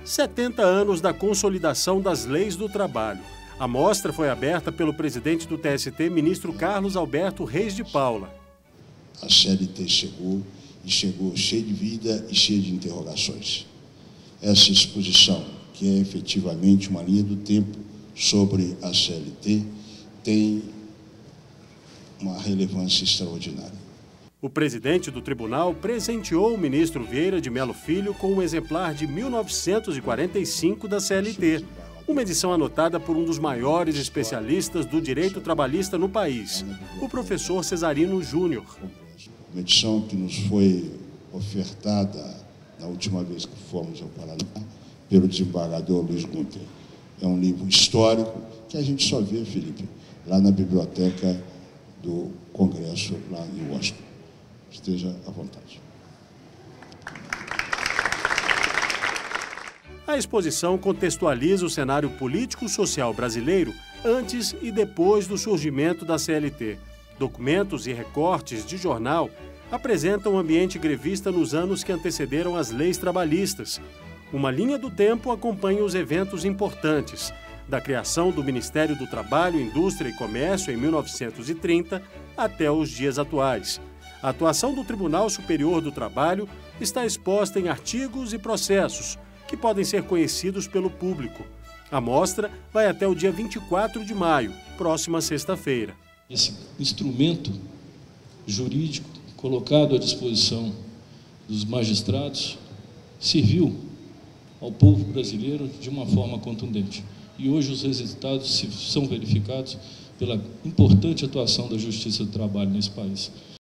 70 anos da consolidação das leis do trabalho. A mostra foi aberta pelo presidente do TST, ministro Carlos Alberto Reis de Paula. A CLT chegou cheia de vida e cheia de interrogações. Essa exposição, que é efetivamente uma linha do tempo sobre a CLT, tem uma relevância extraordinária. O presidente do tribunal presenteou o ministro Vieira de Mello Filho com um exemplar de 1945 da CLT, uma edição anotada por um dos maiores especialistas do direito trabalhista no país, o professor Cesarino Júnior. Uma edição que nos foi ofertada na última vez que fomos ao Paraná pelo desembargador Luiz Gunter. É um livro histórico que a gente só vê, Felipe, lá na biblioteca do Congresso, lá em Washington. Esteja à vontade. A exposição contextualiza o cenário político-social brasileiro antes e depois do surgimento da CLT. Documentos e recortes de jornal apresentam o ambiente grevista nos anos que antecederam as leis trabalhistas. Uma linha do tempo acompanha os eventos importantes, da criação do Ministério do Trabalho, Indústria e Comércio em 1930 até os dias atuais. A atuação do Tribunal Superior do Trabalho está exposta em artigos e processos, que podem ser conhecidos pelo público. A mostra vai até o dia 24 de maio, próxima sexta-feira. Esse instrumento jurídico colocado à disposição dos magistrados serviu ao povo brasileiro de uma forma contundente. E hoje os resultados são verificados pela importante atuação da Justiça do Trabalho nesse país.